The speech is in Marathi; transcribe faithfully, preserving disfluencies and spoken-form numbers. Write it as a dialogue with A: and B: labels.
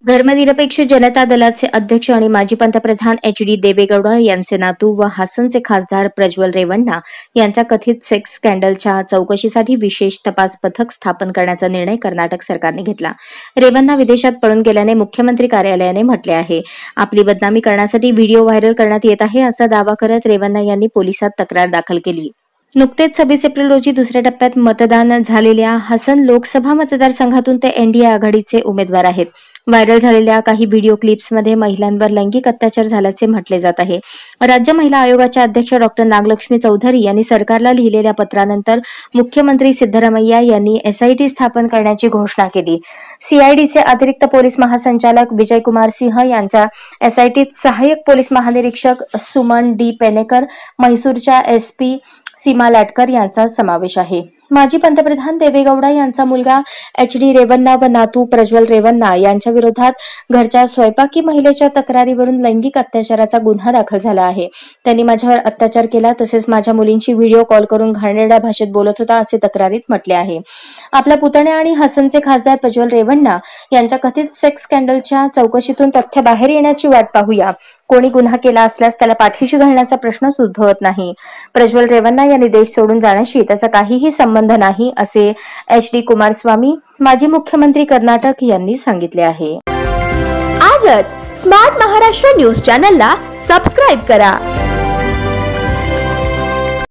A: धर्मनिरपेक्ष जनता दलाचे अध्यक्ष आणि माजी पंतप्रधान एच डी देवेगौडा यांचे नातू व हासनचे खासदार प्रज्वल रेवण्णा यांच्या कथित सेक्स स्कॅन्डलच्या चौकशीसाठी विशेष तपास पथक स्थापन करण्याचा निर्णय कर्नाटक सरकारने घेतला। रेवण्णा विदेशात पळून गेल्याने मुख्यमंत्री कार्यालयाने म्हटले आहे। आपली बदनामी करण्यासाठी व्हिडिओ व्हायरल करण्यात येत आहे असा दावा करत रेवण्णा यांनी पोलिसात तक्रार दाखल केली। नुकतेच सव्वीस एप्रिल रोजी दुसऱ्या टप्प्यात मतदान झालेल्या हासन लोकसभा मतदारसंघातून ते एनडीए आघाडीचे उमेदवार आहेत। व्हायरल झालेल्या काही व्हिडिओ क्लिप्समध्ये महिलांवर लैंगिक अत्याचार झाल्याचे म्हटले जात आहे। राज्य महिला आयोगाच्या अध्यक्ष डॉक्टर नागलक्ष्मी चौधरी यांनी सरकारला लिहिलेल्या पत्रानंतर मुख्यमंत्री सिद्धरामय्या यांनी एसआयटी स्थापन करण्याची घोषणा केली। सीआयडीचे अतिरिक्त पोलीस महासंचालक विजयकुमार सिंह यांच्या एसआयटीत सहाय्यक पोलीस महानिरीक्षक सुमन डी पेनेकर, म्हैसूरच्या एसपी सीमा लाटकर यांचा समावेश आहे। माजी पंतप्रधान देवेगौडा यांचा मुलगा एच डी रेवण्णा व नातू प्रज्वल रेवण्णा यांच्या विरोधात घरच्या स्वयंपाकी महिलेच्या तक्रारीवरून लैंगिक अत्याचाराचा गुन्हा दाखल झाला आहे। त्यांनी माझ्यावर अत्याचार केला, तसेच माझ्या मुलींची व्हिडिओ कॉल करून घाणेरड्या भाषेत बोलत होता असे तक्रारीत म्हटले आहे। आपल्या पुतण्या आणि हासनचे खासदार प्रज्वल रेवण्णा यांच्या कथित सेक्स स्कॅन्डलच्या चौकशीतून तथ्य बाहेर येण्याची वाट पाहूया। कोणी गुन्हा केला असल्यास त्याला पाठीशी घालण्याचा प्रश्नच उद्भवत नाही। प्रज्वल रेवण्णा यांनी देश सोडून जाण्याशी त्याचा काहीही संबंध नाही असे एच डी कुमारस्वामी, माजी मुख्यमंत्री कर्नाटक यांनी सांगितले आहे।
B: आजच स्मार्ट महाराष्ट्र न्यूज चॅनलला सबस्क्राइब करा।